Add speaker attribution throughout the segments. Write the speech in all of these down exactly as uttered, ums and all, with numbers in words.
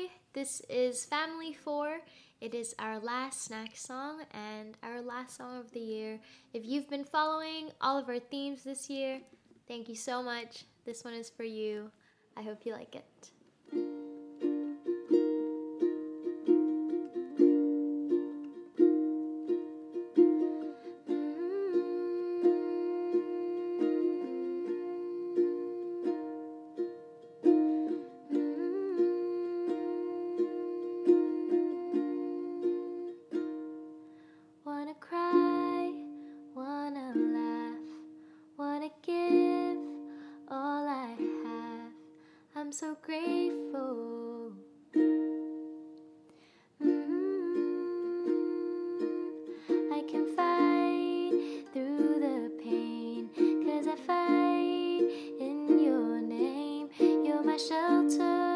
Speaker 1: Hi, this is Family four. It is our last snack song and our last song of the year. If you've been following all of our themes this year, thank you so much. This one is for you. I hope you like it. Wanna cry, wanna laugh, wanna give all I have. I'm so grateful. Mm-hmm. I can fight through the pain, 'cause I fight in your name. You're my shelter.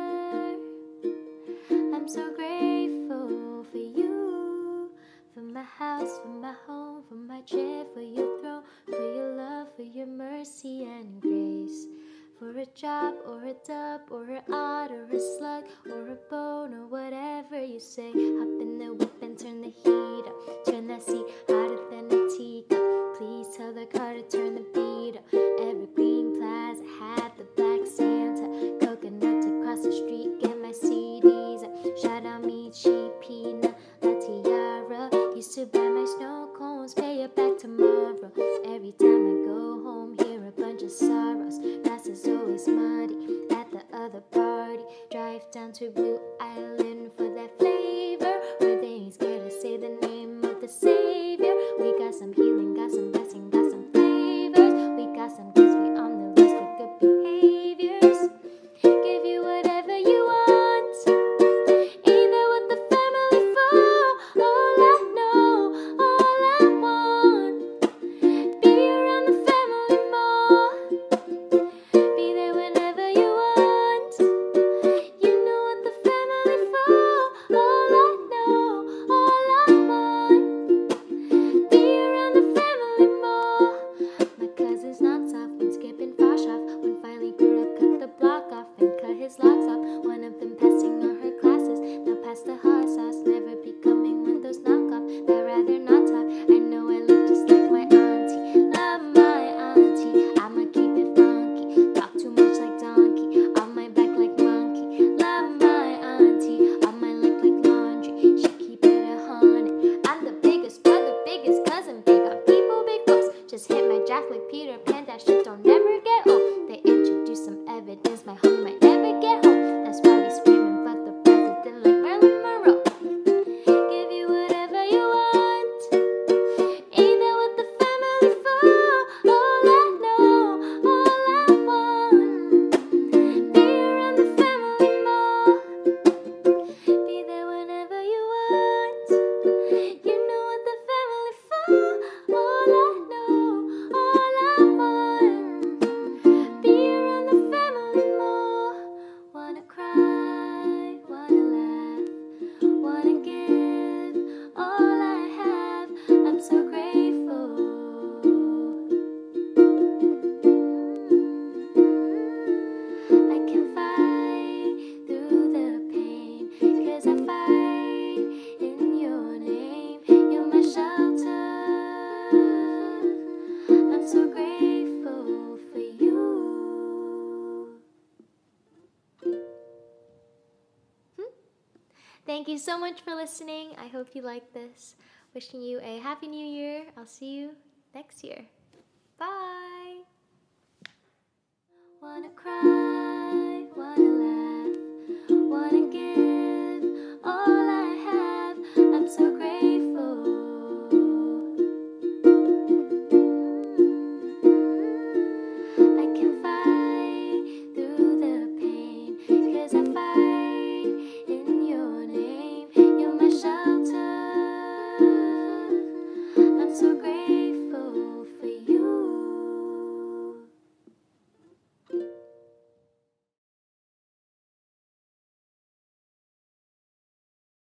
Speaker 1: I'm so grateful for you. For my house, for my home, for my chair, for your throne, for your love, for your mercy and grace. For a job, or a dub, or a odd, or a slug, or a bone, or whatever you say. Hop in the whip and turn the heat up. Turn that seat hotter than a teacup. Please tell the car to turn the beat up. Evergreen Plaza had the Black Santa. Coconut across the street, get my C Ds up. Shout out me, cheap peanut, La Tiara. Used to buy my snow cones, pay it back tomorrow. Every time I go home, hear a bunch of sorrows. Grass is always muddy at the other party. Drive down to Blue Island for that flavor, where they ain't scared to say the name of the Savior. We got some healing, got some blessing, got some flavors. We got some kids, we on the list with good behaviors. Give you whatever you want, either with the family for all I know, all I want. Be around the family more. Be there whenever you want. You know what the family for. All I know, all I want. Be around the family more. My cousin's knocked off when skipping Fosh off. When finally grew up, cut the block off and cut his locks off. One of them passing all her classes. Now past the hot sauce, never becoming one of those knockoff. I'd rather not talk. I know I look just like my auntie. Love my auntie. I'ma keep it funky. Talk too much like donkey. On my back like monkey. Love my auntie. On my leg like laundry. She keep it a hundred. I'm the biggest brother, biggest cousin. Big on people, big folks. Just hit my jack like Peter Pan. That shit don't never get old. They introduce some evidence. My homie might never get home. That's why we screaming for the president like Marilyn Monroe. Give you whatever you want, either with the family for all I know, all I want. Be around the family more. Be there whenever you want. You know what the family for. All I know, all I want. Be around the family more. Wanna cry, wanna laugh, wanna give all I have. I'm so grateful. I can fight through the pain, 'cause I fight in your name. You're my shelter. I'm so grateful for you. Hmm? Thank you so much for listening. I hope you like this. Wishing you a happy new year. I'll see you next year. Bye. Wanna cry.